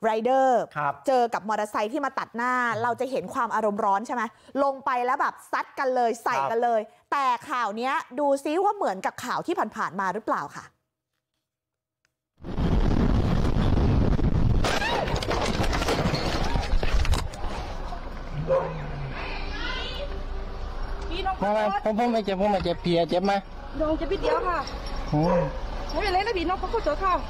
ไรเดอร์เจอกับมอเตอร์ไซค์ที่มาตัดหน้าเราจะเห็นความอารมณ์ร้อนใช่ไหมลงไปแล้วแบบซัดกันเลยใส่กันเลยแต่ข่าวนี้ดูซิว่าเหมือนกับข่าวที่ผ่านๆมาหรือเปล่าค่ะมาผมไม่เจ็บเพียเจ็บไหมน้องเจ็บนิดเดียวค่ะไม่เป็นไรนะพี่น้องเขาเจอค่ะ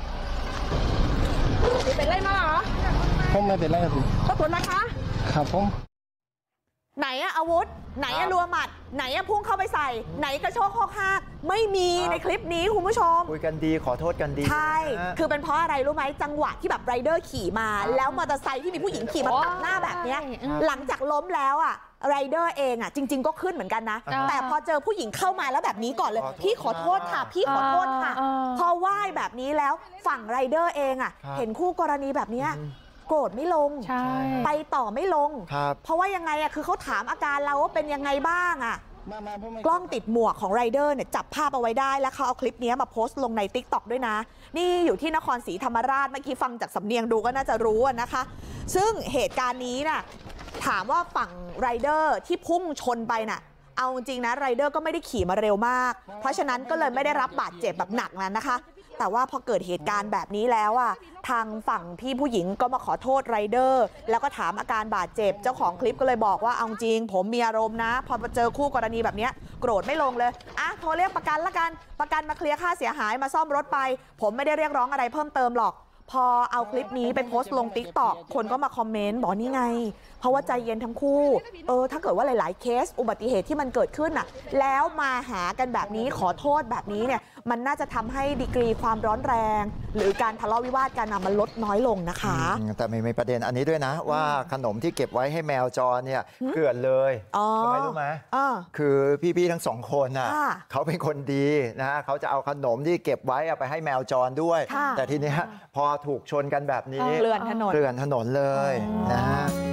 เป็นไรมาเหรอผมไม่เป็นไรครับขอโทษนะคะครับผมไหนอะอาวุธไหนอะรัวหมัดไหนอะพุ่งเข้าไปใส่ไหนกระโชกโคกหักไม่มีในคลิปนี้คุณผู้ชมคุยกันดีขอโทษกันดีใช่คือเป็นเพราะอะไรรู้ไหมจังหวะที่แบบไรเดอร์ขี่มาแล้วมอเตอร์ไซค์ที่มีผู้หญิงขี่มาตัดหน้าแบบนี้หลังจากล้มแล้วอะไรเดอร์เองอะจริงๆก็ขึ้นเหมือนกันนะแต่พอเจอผู้หญิงเข้ามาแล้วแบบนี้ก่อนเลยพี่ขอโทษค่ะพี่ขอโทษค่ะพอไหว้แบบนี้แล้วฝั่งไรเดอร์เองอะเห็นคู่กรณีแบบนี้โกรธไม่ลงไปต่อไม่ลงเพราะว่ายังไงอะคือเขาถามอาการเราว่าเป็นยังไงบ้างอะกล้องติดหมวกของไรเดอร์เนี่ยจับภาพเอาไว้ได้แล้วเขาเอาคลิปนี้มาโพสต์ลงใน TikTok ด้วยนะนี่อยู่ที่นครศรีธรรมราชเมื่อกี้ฟังจากสำเนียงดูก็น่าจะรู้นะคะซึ่งเหตุการณ์นี้น่ะถามว่าฝั่งไรเดอร์ที่พุ่งชนไปน่ะเอาจริงนะไรเดอร์ก็ไม่ได้ขี่มาเร็วมากเพราะฉะนั้นก็เลยไม่ได้รับบาดเจ็บแบบหนักนั้นนะคะแต่ว่าพอเกิดเหตุการณ์แบบนี้แล้วอ่ะทางฝั่งพี่ผู้หญิงก็มาขอโทษไรเดอร์แล้วก็ถามอาการบาดเจ็บเจ้าของคลิปก็เลยบอกว่าเอาจริงผมมีอารมณ์นะพอมาเจอคู่กรณีแบบนี้โกรธไม่ลงเลยอ่ะโทรเรียกประกันละกันประกันมาเคลียร์ค่าเสียหายมาซ่อมรถไปผมไม่ได้เรียกร้องอะไรเพิ่มเติมหรอกพอเอาคลิปนี้ไปโพสต์ลง TikTok คนก็มาคอมเมนต์บอกนี่ไงเพราะว่าใจเย็นทั้งคู่ถ้าเกิดว่าหลายๆเคสอุบัติเหตุที่มันเกิดขึ้นน่ะแล้วมาหากันแบบนี้ขอโทษแบบนี้เนี่ยมันน่าจะทำให้ดีกรีความร้อนแรงหรือการทะเลาะวิวาทกันมันลดน้อยลงนะคะแต่มีประเด็นอันนี้ด้วยนะว่าขนมที่เก็บไว้ให้แมวจรเนี่ยเกลื่อนเลยทำไมรู้ไหมคือพี่ๆทั้งสองคนน่ะเขาเป็นคนดีนะเขาจะเอาขนมที่เก็บไว้ไปให้แมวจรด้วยแต่ทีนี้พอถูกชนกันแบบนี้เกลื่อนถนนเลยนะฮะ